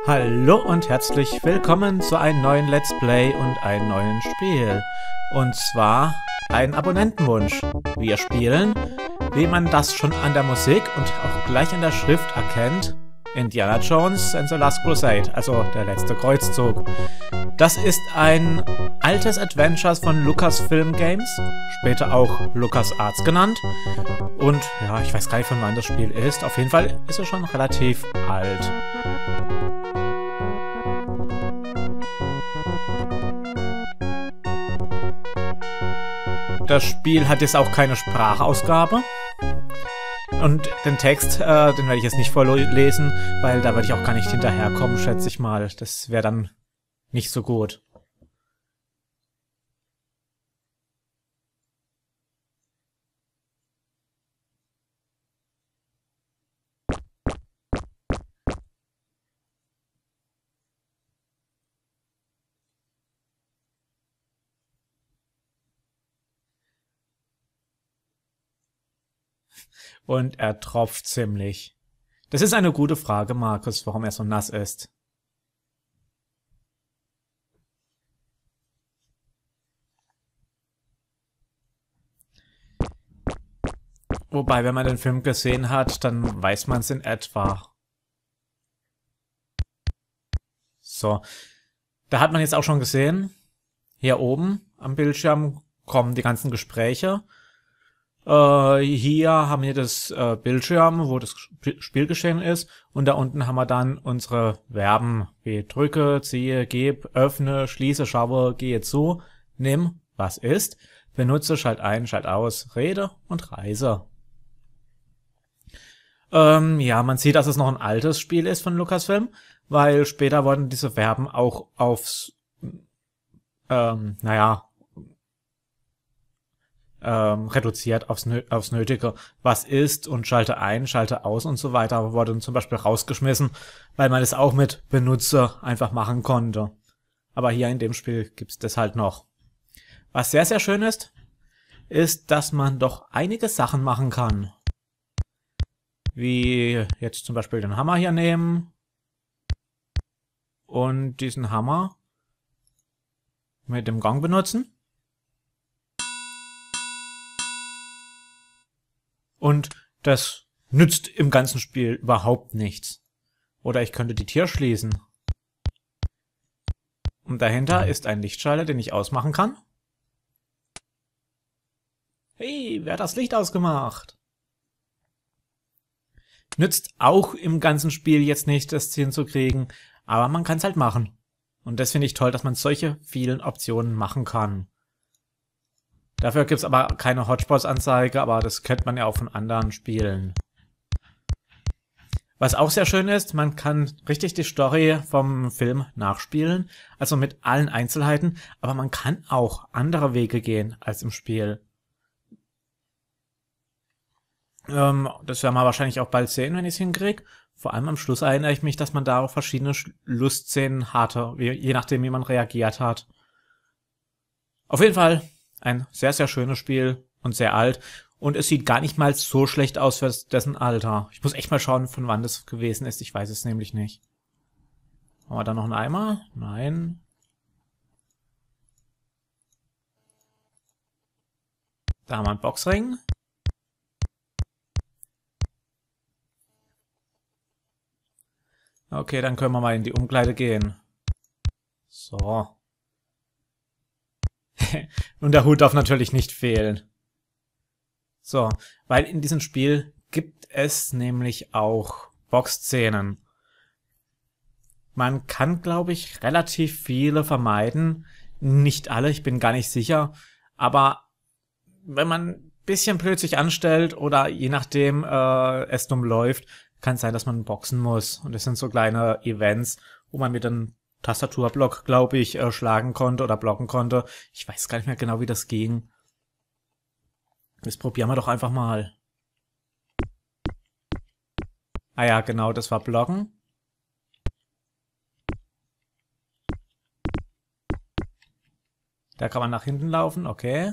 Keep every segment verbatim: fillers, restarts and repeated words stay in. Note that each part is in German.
Hallo und herzlich willkommen zu einem neuen Let's Play und einem neuen Spiel. Und zwar ein Abonnentenwunsch. Wir spielen, wie man das schon an der Musik und auch gleich an der Schrift erkennt, Indiana Jones and the Last Crusade, also der letzte Kreuzzug. Das ist ein altes Adventure von Lucasfilm Games, später auch LucasArts genannt. Und ja, ich weiß gar nicht, von wann das Spiel ist. Auf jeden Fall ist es schon relativ alt. Das Spiel hat jetzt auch keine Sprachausgabe. Und den Text, äh, den werde ich jetzt nicht vorlesen, weil da werde ich auch gar nicht hinterherkommen, schätze ich mal. Das wäre dann nicht so gut. Und er tropft ziemlich. Das ist eine gute Frage, Markus, warum er so nass ist. Wobei, wenn man den Film gesehen hat, dann weiß man es in etwa. So. Da hat man jetzt auch schon gesehen, hier oben am Bildschirm kommen die ganzen Gespräche. Äh, hier haben wir das äh, Bildschirm, wo das Spielgeschehen ist. Und da unten haben wir dann unsere Verben wie drücke, ziehe, geb, öffne, schließe, schaue, gehe zu, nimm, was ist, benutze, schalt ein, schalt aus, rede und reise. Ähm, ja, man sieht, dass es noch ein altes Spiel ist von Lucasfilm, weil später wurden diese Verben auch aufs, ähm, naja, Ähm, reduziert aufs, Nö aufs Nötige. Was ist und schalte ein, schalte aus und so weiter, wurde zum Beispiel rausgeschmissen, weil man es auch mit Benutzer einfach machen konnte. Aber hier in dem Spiel gibt's das halt noch. Was sehr, sehr schön ist, ist, dass man doch einige Sachen machen kann. Wie jetzt zum Beispiel den Hammer hier nehmen und diesen Hammer mit dem Gong benutzen. Und das nützt im ganzen Spiel überhaupt nichts. Oder ich könnte die Tür schließen. Und dahinter ist ein Lichtschalter, den ich ausmachen kann. Hey, wer hat das Licht ausgemacht? Nützt auch im ganzen Spiel jetzt nicht, das hinzukriegen, aber man kann es halt machen. Und das finde ich toll, dass man solche vielen Optionen machen kann. Dafür gibt es aber keine Hotspots-Anzeige, aber das kennt man ja auch von anderen Spielen. Was auch sehr schön ist, man kann richtig die Story vom Film nachspielen, also mit allen Einzelheiten, aber man kann auch andere Wege gehen als im Spiel. Ähm, das werden wir wahrscheinlich auch bald sehen, wenn ich es hinkriege. Vor allem am Schluss erinnere ich mich, dass man da auch verschiedene Schlussszenen hatte, je nachdem, wie man reagiert hat. Auf jeden Fall ein sehr, sehr schönes Spiel und sehr alt. Und es sieht gar nicht mal so schlecht aus für dessen Alter. Ich muss echt mal schauen, von wann das gewesen ist. Ich weiß es nämlich nicht. Haben wir da noch einen Eimer? Nein. Da haben wir einen Boxring. Okay, dann können wir mal in die Umkleide gehen. So. Und der Hut darf natürlich nicht fehlen. So, weil in diesem Spiel gibt es nämlich auch Boxszenen. Man kann, glaube ich, relativ viele vermeiden. Nicht alle, ich bin gar nicht sicher. Aber wenn man ein bisschen blöd sich anstellt oder je nachdem äh, es dumm läuft, kann es sein, dass man boxen muss. Und das sind so kleine Events, wo man mit einem Tastaturblock, glaube ich, äh, schlagen konnte oder blocken konnte. Ich weiß gar nicht mehr genau, wie das ging. Das probieren wir doch einfach mal. Ah ja, genau, das war blocken. Da kann man nach hinten laufen, okay.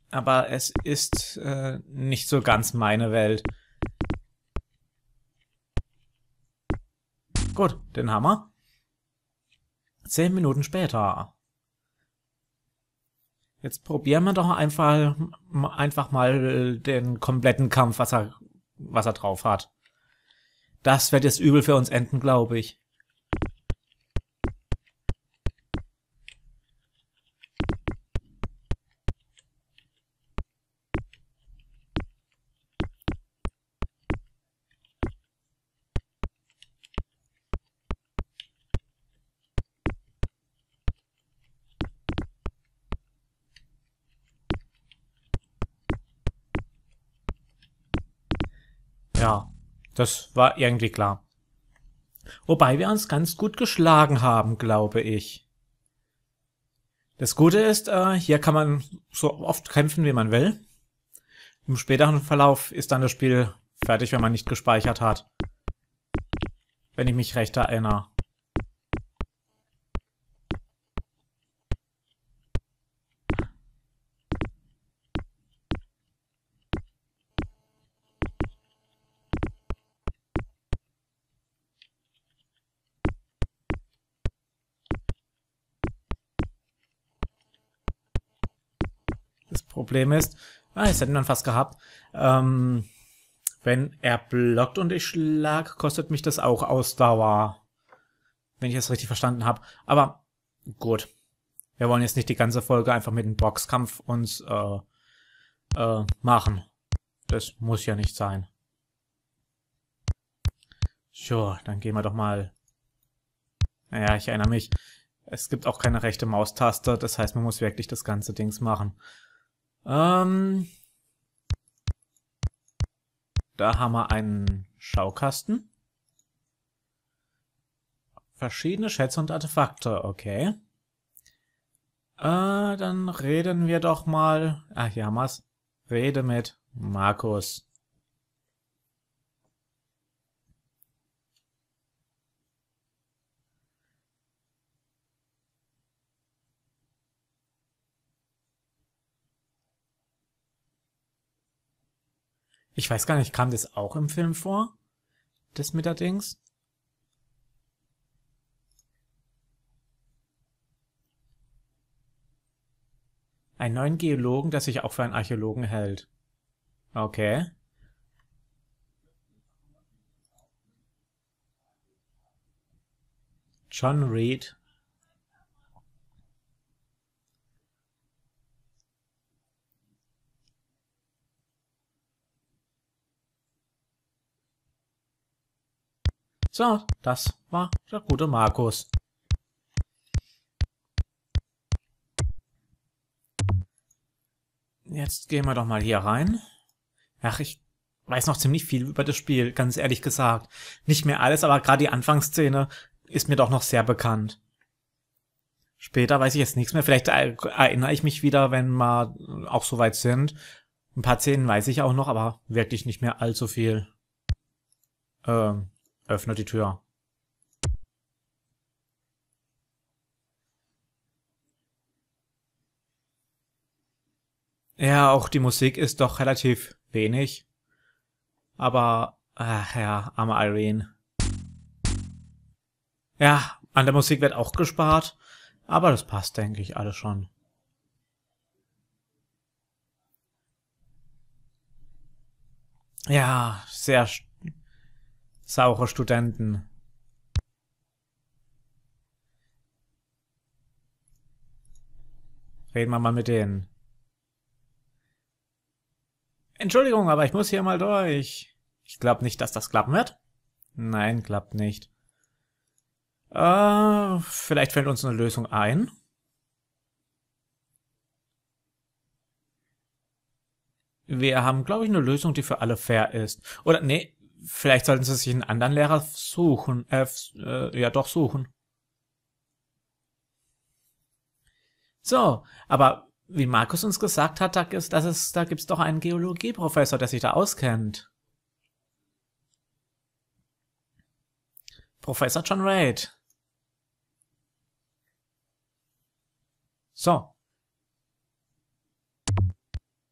aber es ist äh, nicht so ganz meine Welt. Gut, den Hammer. Zehn Minuten später. Jetzt probieren wir doch einfach, einfach mal den kompletten Kampf, was er, was er drauf hat. Das wird jetzt übel für uns enden, glaube ich. Ja, das war irgendwie klar. Wobei wir uns ganz gut geschlagen haben, glaube ich. Das Gute ist, äh, hier kann man so oft kämpfen, wie man will. Im späteren Verlauf ist dann das Spiel fertig, wenn man nicht gespeichert hat. Wenn ich mich recht erinnere. Das Problem ist, ah, jetzt hätten wir ihn fast gehabt. Ähm, wenn er blockt und ich schlag, kostet mich das auch Ausdauer. Wenn ich das richtig verstanden habe. Aber gut. Wir wollen jetzt nicht die ganze Folge einfach mit dem Boxkampf uns äh, äh, machen. Das muss ja nicht sein. So, dann gehen wir doch mal. Naja, ich erinnere mich. Es gibt auch keine rechte Maustaste. Das heißt, man muss wirklich das ganze Dings machen. Ähm, da haben wir einen Schaukasten. Verschiedene Schätze und Artefakte, okay. Äh, dann reden wir doch mal. Ah, hier haben wir's. Rede mit Markus. Ich weiß gar nicht, kam das auch im Film vor? Das mit der Dings? Einen neuen Geologen, der sich auch für einen Archäologen hält. Okay. John Reed. So, das war der gute Markus. Jetzt gehen wir doch mal hier rein. Ach, ich weiß noch ziemlich viel über das Spiel, ganz ehrlich gesagt. Nicht mehr alles, aber gerade die Anfangsszene ist mir doch noch sehr bekannt. Später weiß ich jetzt nichts mehr. Vielleicht erinnere ich mich wieder, wenn wir auch so weit sind. Ein paar Szenen weiß ich auch noch, aber wirklich nicht mehr allzu viel. Ähm, öffne die Tür. Ja, auch die Musik ist doch relativ wenig. Aber, ach ja, arme Irene. Ja, an der Musik wird auch gespart. Aber das passt, denke ich, alles schon. Ja, sehr saure Studenten. Reden wir mal mit denen. Entschuldigung, aber ich muss hier mal durch. Ich glaube nicht, dass das klappen wird. Nein, klappt nicht. Äh, vielleicht fällt uns eine Lösung ein. Wir haben, glaube ich, eine Lösung, die für alle fair ist. Oder, nee, vielleicht sollten sie sich einen anderen Lehrer suchen. Äh, äh, ja, doch suchen. So, aber wie Markus uns gesagt hat, da, ist, das ist, da gibt's doch einen Geologieprofessor, der sich da auskennt. Professor John Reid. So.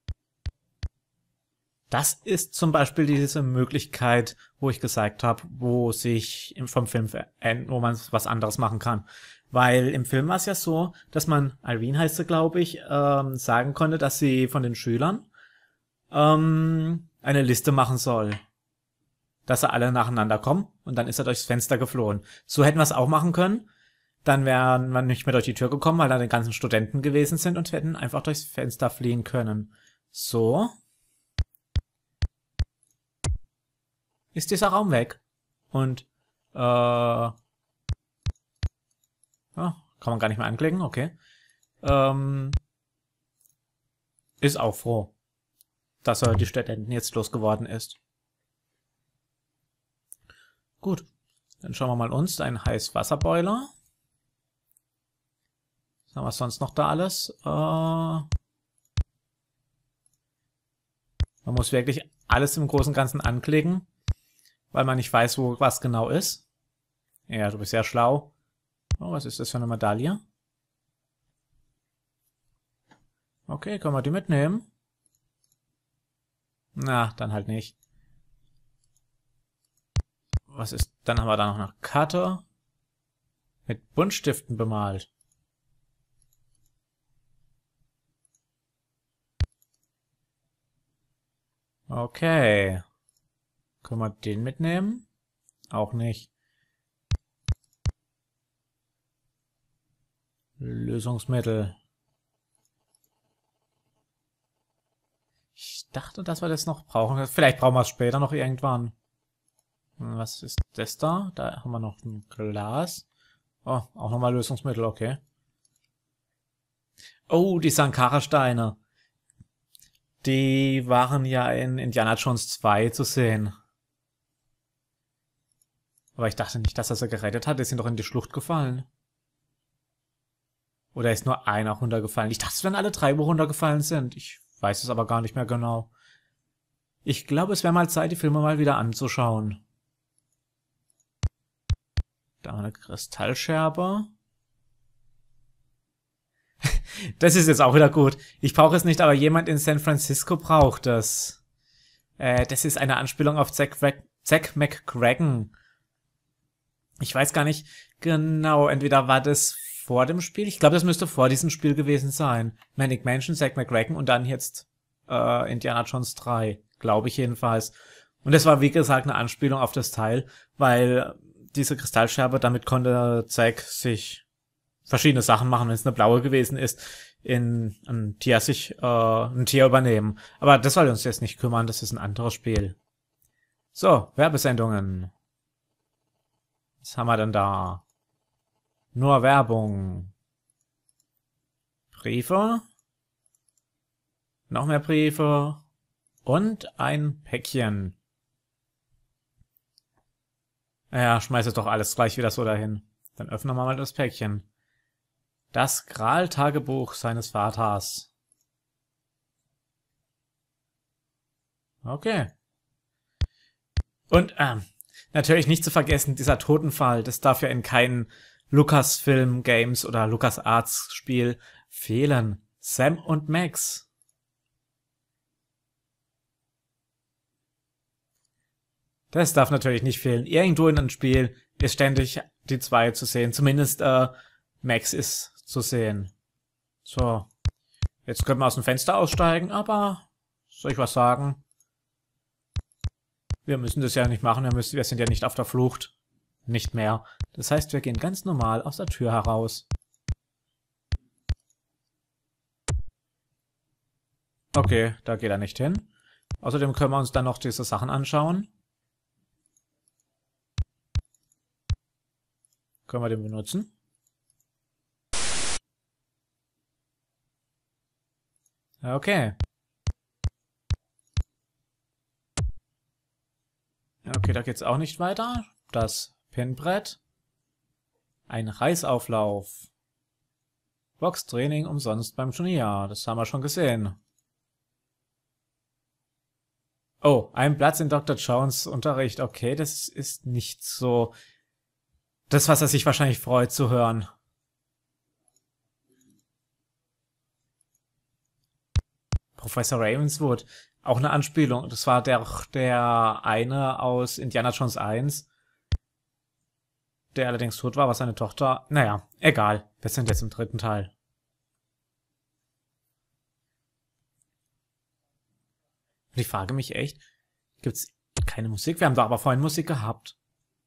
Das ist zum Beispiel diese Möglichkeit, wo ich gesagt habe, wo sich im, vom Film, verändert, wo man was anderes machen kann. Weil im Film war es ja so, dass man, Irene heißt sie, glaube ich, ähm, sagen konnte, dass sie von den Schülern ähm, eine Liste machen soll. Dass sie alle nacheinander kommen und dann ist er durchs Fenster geflohen. So hätten wir es auch machen können. Dann wären wir nicht mehr durch die Tür gekommen, weil da die ganzen Studenten gewesen sind und hätten einfach durchs Fenster fliehen können. So. Ist dieser Raum weg. Und, äh, ja, kann man gar nicht mehr anklicken, okay. Ähm, ist auch froh, dass er die Studenten jetzt losgeworden ist. Gut, dann schauen wir mal uns, ein Heißwasserboiler. Was haben wir sonst noch da alles? Äh, man muss wirklich alles im Großen und Ganzen anklicken, weil man nicht weiß, wo was genau ist. Ja, du bist sehr schlau. Oh, was ist das für eine Medaille? Okay, können wir die mitnehmen? Na, dann halt nicht. Was ist? Dann haben wir da noch eine Karte mit Buntstiften bemalt. Okay. Können wir den mitnehmen? Auch nicht. Lösungsmittel. Ich dachte, dass wir das noch brauchen. Vielleicht brauchen wir es später noch irgendwann. Was ist das da? Da haben wir noch ein Glas. Oh, auch nochmal Lösungsmittel, okay. Oh, die Sankara-Steine. Die waren ja in Indiana Jones zwei zu sehen. Aber ich dachte nicht, dass er sie gerettet hat. Die sind doch in die Schlucht gefallen. Oder ist nur einer runtergefallen? Ich dachte, es wären alle drei, wo runtergefallen sind. Ich weiß es aber gar nicht mehr genau. Ich glaube, es wäre mal Zeit, die Filme mal wieder anzuschauen. Da haben wir eine Kristallscherbe. Das ist jetzt auch wieder gut. Ich brauche es nicht, aber jemand in San Francisco braucht es. Äh, das ist eine Anspielung auf Zack, Zack McCracken. Ich weiß gar nicht genau, entweder war das vor dem Spiel. Ich glaube, das müsste vor diesem Spiel gewesen sein. Manic Mansion, Zack McCracken und dann jetzt äh, Indiana Jones drei. Glaube ich jedenfalls. Und das war, wie gesagt, eine Anspielung auf das Teil, weil diese Kristallscherbe, damit konnte Zack sich verschiedene Sachen machen, wenn es eine blaue gewesen ist, in ein Tier sich äh, ein Tier übernehmen. Aber das soll uns jetzt nicht kümmern, das ist ein anderes Spiel. So, Werbesendungen. Was haben wir denn da? Nur Werbung. Briefe. Noch mehr Briefe. Und ein Päckchen. Ja, schmeiß es doch alles gleich wieder so dahin. Dann öffnen wir mal das Päckchen. Das Graal-Tagebuch seines Vaters. Okay. Und ähm, natürlich nicht zu vergessen, dieser Totenfall, das darf ja in keinem Lucasfilm Games oder LucasArts Spiel fehlen. Sam und Max. Das darf natürlich nicht fehlen. Irgendwo in einem Spiel ist ständig die zwei zu sehen. Zumindest äh, Max ist zu sehen. So. Jetzt können wir aus dem Fenster aussteigen, aber soll ich was sagen? Wir müssen das ja nicht machen, wir, müssen, wir sind ja nicht auf der Flucht. Nicht mehr. Das heißt, wir gehen ganz normal aus der Tür heraus. Okay, da geht er nicht hin. Außerdem können wir uns dann noch diese Sachen anschauen. Können wir den benutzen? Okay. Okay, da geht's auch nicht weiter. Das Pinbrett. Ein Reisauflauf. Boxtraining umsonst beim Turnier. Das haben wir schon gesehen. Oh, ein Platz in Doktor Jones Unterricht. Okay, das ist nicht so das, was er sich wahrscheinlich freut zu hören. Professor Ravenswood. Auch eine Anspielung. Das war der, der eine aus Indiana Jones eins, der allerdings tot war, was seine Tochter... Naja, egal. Wir sind jetzt im dritten Teil. Und ich frage mich echt, gibt's keine Musik? Wir haben da aber vorhin Musik gehabt.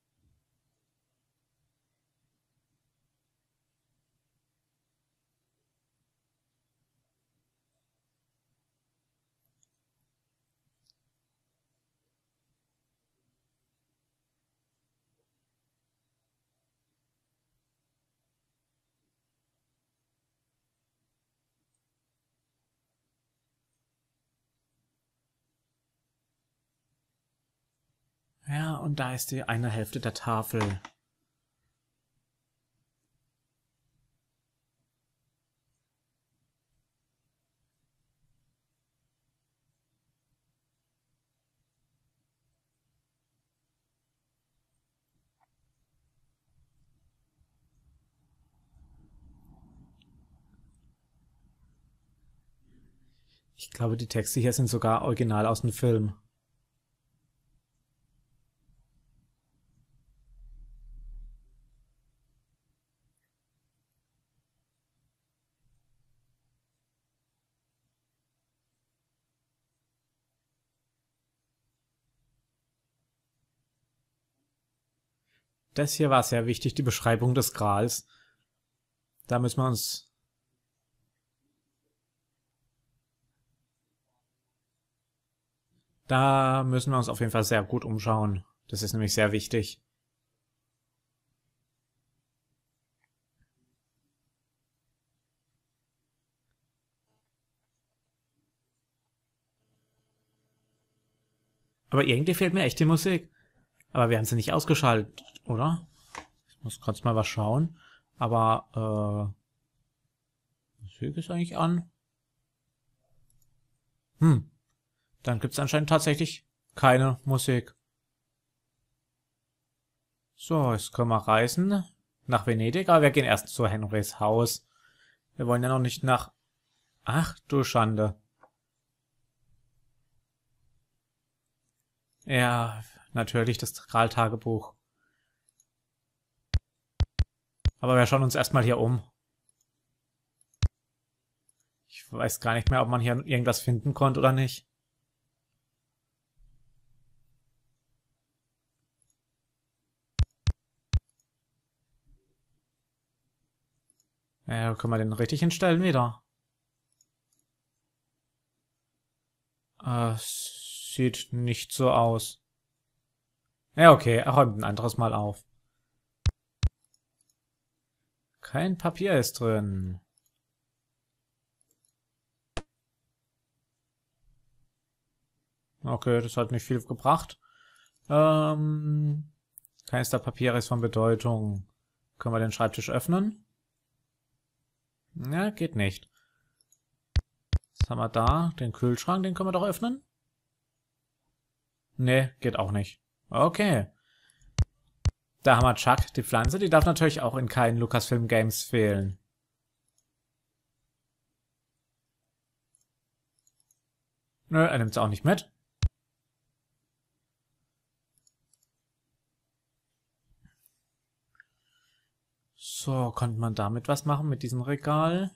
Ja, und da ist die eine Hälfte der Tafel. Ich glaube, die Texte hier sind sogar original aus dem Film. Das hier war sehr wichtig, die Beschreibung des Grals. Da müssen wir uns... Da müssen wir uns auf jeden Fall sehr gut umschauen. Das ist nämlich sehr wichtig. Aber irgendwie fehlt mir echt die Musik. Aber wir haben sie nicht ausgeschaltet, oder? Ich muss kurz mal was schauen. Aber, äh... Musik ist eigentlich an. Hm. Dann gibt es anscheinend tatsächlich keine Musik. So, jetzt können wir reisen nach Venedig, aber wir gehen erst zu Henrys Haus. Wir wollen ja noch nicht nach... Ach du Schande. Ja, natürlich das Graltagebuch. Aber wir schauen uns erstmal hier um. Ich weiß gar nicht mehr, ob man hier irgendwas finden konnte oder nicht. Ja, können wir den richtig hinstellen wieder? Äh, sieht nicht so aus. Ja, okay, er räumt ein anderes Mal auf. Kein Papier ist drin. Okay, das hat nicht viel gebracht. Ähm, keines der Papiere ist von Bedeutung. Können wir den Schreibtisch öffnen? Ja, geht nicht. Was haben wir da? Den Kühlschrank, den können wir doch öffnen? Nee, geht auch nicht. Okay. Da haben wir Chuck, die Pflanze. Die darf natürlich auch in keinen Lucasfilm Games fehlen. Nö, er nimmt es auch nicht mit. So, konnte man damit was machen mit diesem Regal?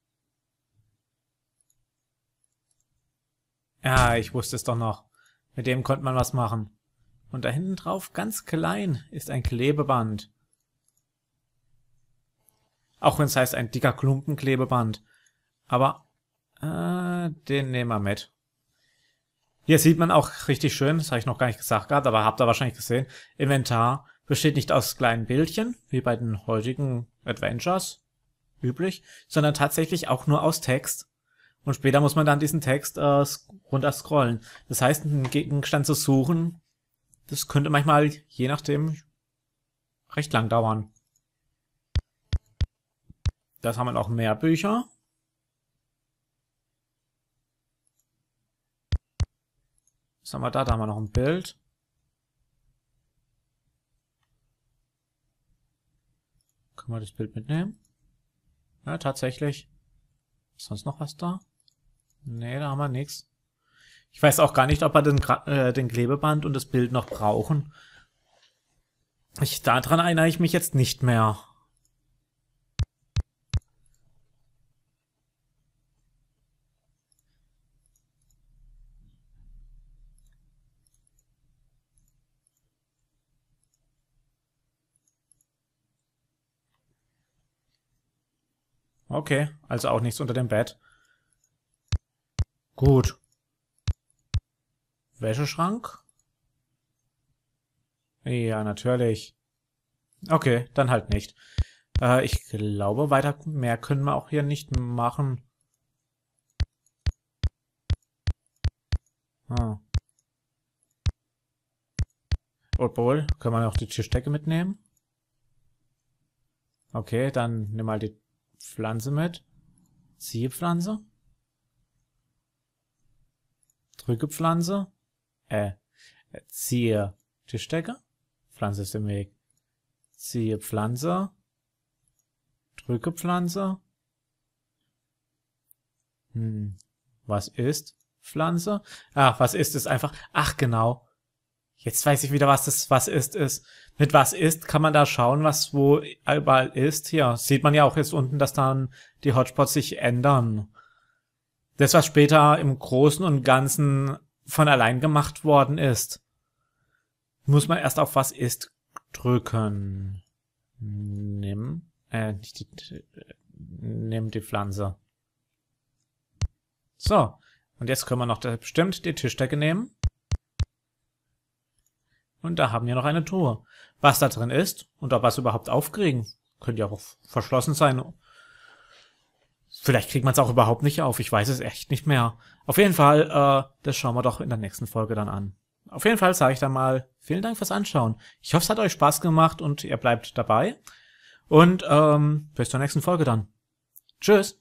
Ja, ich wusste es doch noch. Mit dem konnte man was machen. Und da hinten drauf, ganz klein, ist ein Klebeband. Auch wenn es heißt, ein dicker Klumpen Klebeband. Aber, äh, den nehmen wir mit. Hier sieht man auch richtig schön, das habe ich noch gar nicht gesagt gehabt, aber habt ihr wahrscheinlich gesehen, Inventar besteht nicht aus kleinen Bildchen, wie bei den heutigen Adventures üblich, sondern tatsächlich auch nur aus Text. Und später muss man dann diesen Text äh, runter scrollen. Das heißt, einen Gegenstand zu suchen, das könnte manchmal, je nachdem, recht lang dauern. Das haben wir noch mehr Bücher. Was haben wir da? Da haben wir noch ein Bild. Können wir das Bild mitnehmen? Ja, tatsächlich. Ist sonst noch was da? Nee, da haben wir nichts. Ich weiß auch gar nicht, ob wir den, äh, den Klebeband und das Bild noch brauchen. Ich, daran erinnere ich mich jetzt nicht mehr. Okay, also auch nichts unter dem Bett. Gut. Wäscheschrank? Ja, natürlich. Okay, dann halt nicht. Äh, ich glaube, weiter mehr können wir auch hier nicht machen. Ah. Obwohl, können wir noch die Tischdecke mitnehmen? Okay, dann nimm mal die Pflanze mit. Ziehe Pflanze. Drücke Pflanze. Äh, ziehe Tischdecke. Pflanze ist im Weg. Ziehe Pflanze. Drücke Pflanze. Hm. Was ist Pflanze? Ach, was ist es einfach? Ach, genau. Jetzt weiß ich wieder, was das was ist, ist. Mit was ist, kann man da schauen, was wo überall ist. Hier sieht man ja auch jetzt unten, dass dann die Hotspots sich ändern. Das, was später im Großen und Ganzen von allein gemacht worden ist, muss man erst auf was ist drücken. Nimm, äh, nicht die, nimm die Pflanze. So, und jetzt können wir noch bestimmt die Tischdecke nehmen. Und da haben wir noch eine Truhe. Was da drin ist und ob wir es überhaupt aufkriegen, könnte ja auch verschlossen sein. Vielleicht kriegt man es auch überhaupt nicht auf. Ich weiß es echt nicht mehr. Auf jeden Fall, äh, das schauen wir doch in der nächsten Folge dann an. Auf jeden Fall sage ich dann mal, vielen Dank fürs Anschauen. Ich hoffe, es hat euch Spaß gemacht und ihr bleibt dabei. Und ähm, bis zur nächsten Folge dann. Tschüss.